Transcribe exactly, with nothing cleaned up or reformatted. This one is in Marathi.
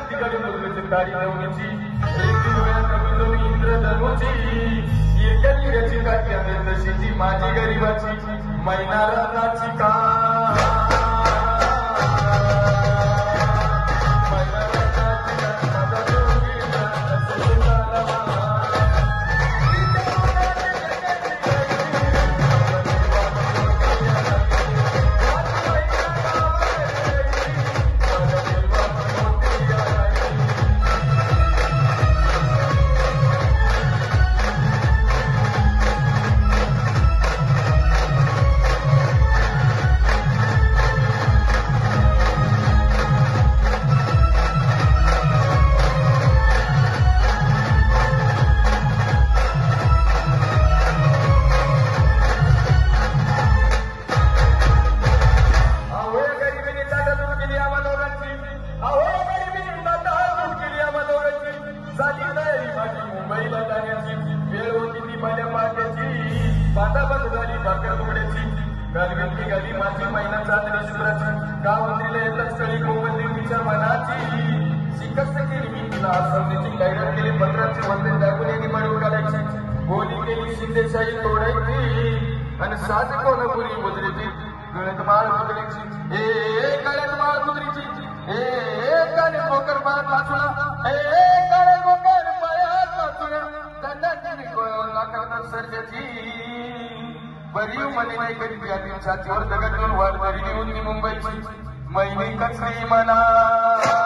तिकडे मुलगीची तारी नवनीची एक डोळ्यात नवीन इंद्रधनुची एका लिऱ्याची काठी आहे तशीची माझी गरीबाची मैना रानाची का मुंबईला जाण्याची वेळ होती ती माझ्या पाट्याची बांधाबांध झाली बाकर तुकड्याची गालगंती गाली माझी महिना चांदणी शुभ्राची गावंत्रीला येतात स्थळी कोमलली तिच्या मनाची शिकस्त केली मी तिला आसवण्याची गायरात केली पत्राची वंदन दाखवून यांनी मळून काढायची बोली केली शिंदेशाही तोडायची आणि साज कोल्हापुरी मुद्रेची गळ्यात माळ कुत्रीची हे गळ्यात माळ कुत्रीची हे काळे मोकर पायात वाचला हे काळे मोकर पायात वाचला दंडाची लाकडा सर्जाची बरी मध्ये नाही कधी छातीवर दगड घेऊन वाट बरी नेऊन मी मुंबईची मैनी कचरी म्हणा